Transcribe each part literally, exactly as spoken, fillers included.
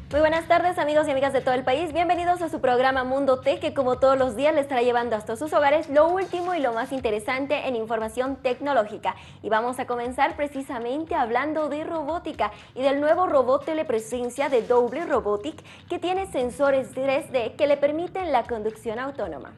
Muy buenas tardes, amigos y amigas de todo el país. Bienvenidos a su programa Mundo Tech, que como todos los días les estará llevando hasta sus hogares lo último y lo más interesante en información tecnológica. Y vamos a comenzar precisamente hablando de robótica y del nuevo robot telepresencia de Double Robotic, que tiene sensores tres D que le permiten la conducción autónoma.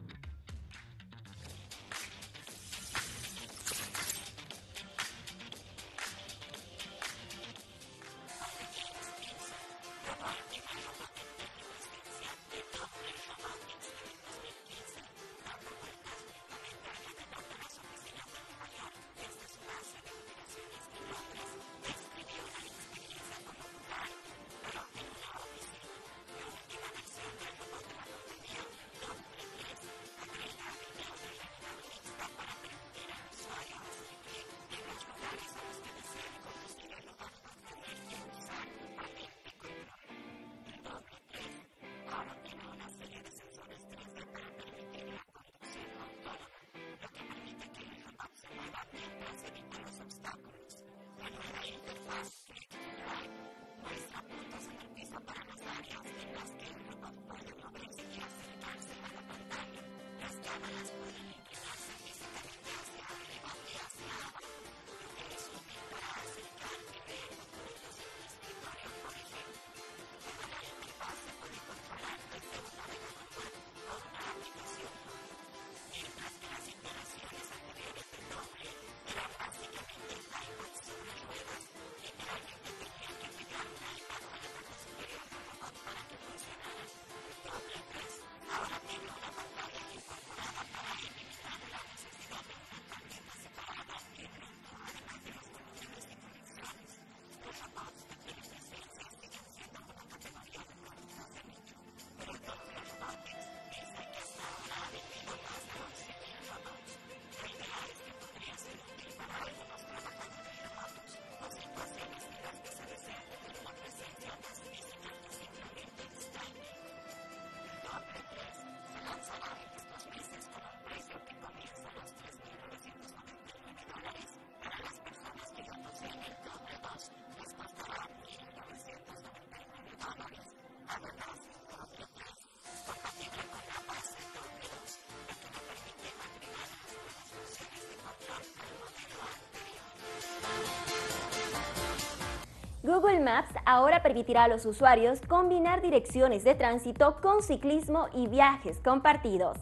Google Maps ahora permitirá a los usuarios combinar direcciones de tránsito con ciclismo y viajes compartidos.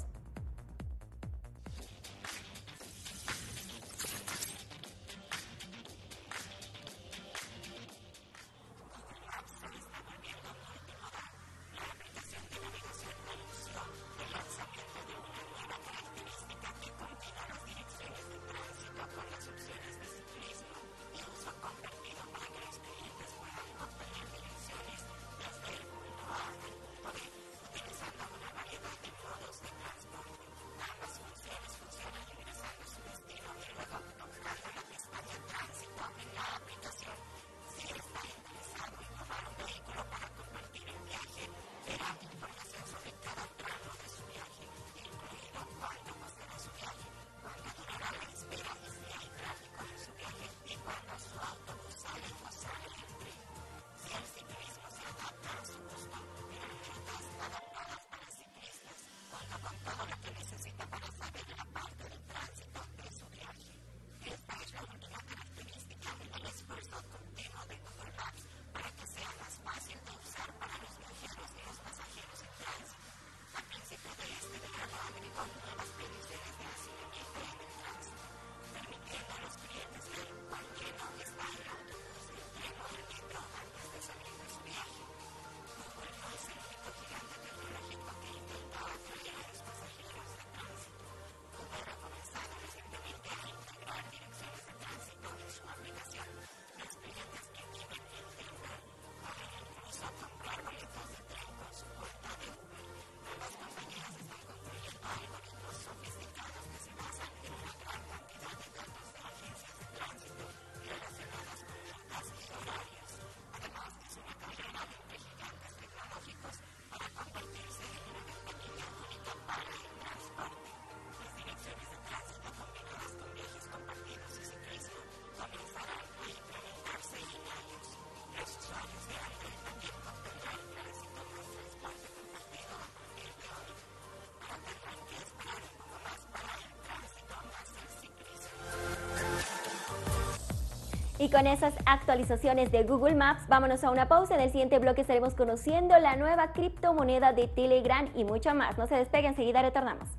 Y con esas actualizaciones de Google Maps, vámonos a una pausa. En el siguiente bloque estaremos conociendo la nueva criptomoneda de Telegram y mucho más. No se despeguen, enseguida retornamos.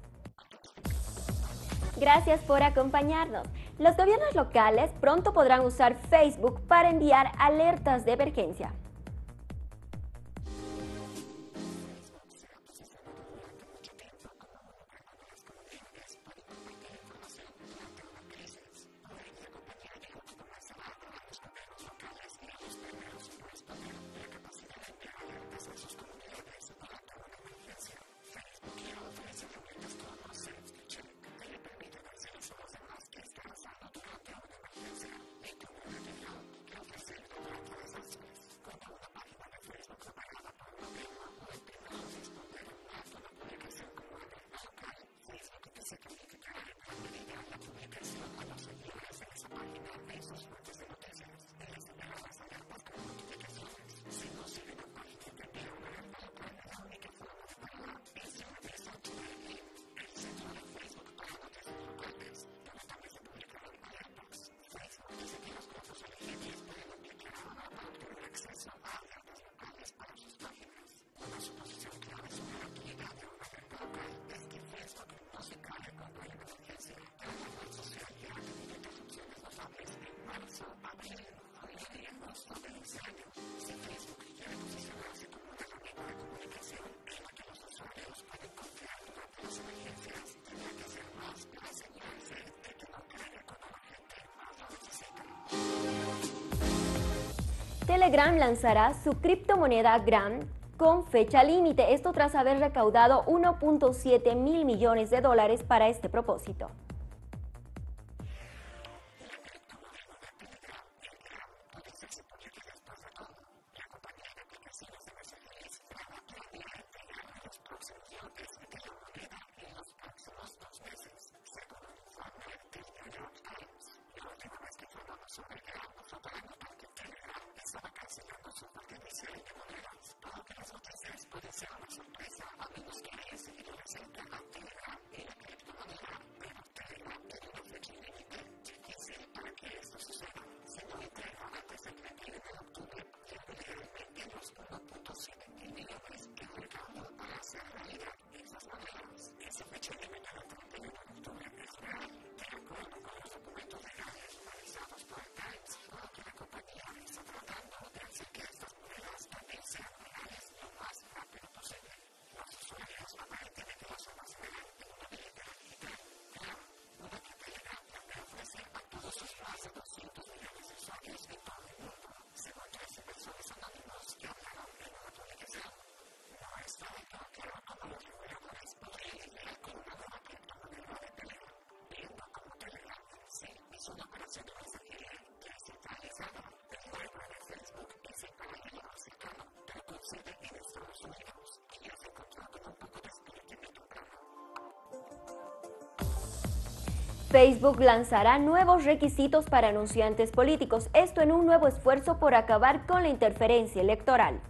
Gracias por acompañarnos. Los gobiernos locales pronto podrán usar Facebook para enviar alertas de emergencia. Telegram lanzará su criptomoneda Gram con fecha límite, esto tras haber recaudado uno punto siete mil millones de dólares para este propósito. Facebook lanzará nuevos requisitos para anunciantes políticos, esto en un nuevo esfuerzo por acabar con la interferencia electoral.